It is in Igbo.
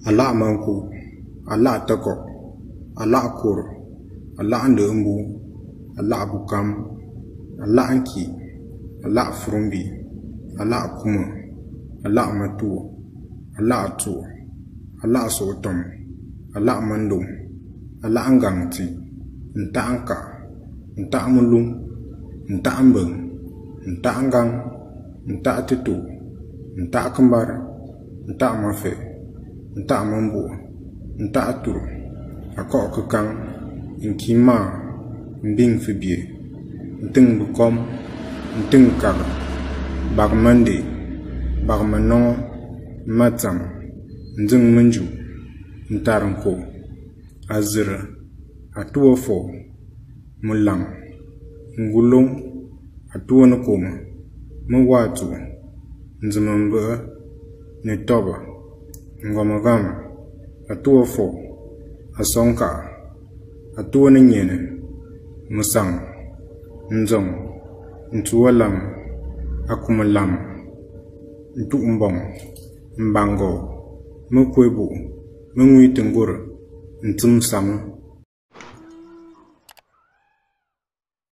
Allah manku, Allah tako, Allah kur, Allah ndembu, Allah bukam, Allah anki, Allah frumbi, Allah kuma, Allah matu, Allah atu, Allah sotom, Allah mandum, Allah angangti, nta anka, nta mulum, nta ambeng, nta angang, nta titu, nta kembar, nta mafe, nta mambu, nta atur, akok kekang, inkima, mbing fibie, nteng bukom, nteng kaga, bagmande, bagmanong, matam, nzeng menju, ntaranko, azir, atuofo, mulang, ngulong, atuonokoma, mwatu, nzemembe, netoba, ngomagam, atuofo, asonka, atuonenyene, musang, nzong, ntualam, akumalam, ntuumbong, mbango, mkwebu, mngwi tengur, ntumsam,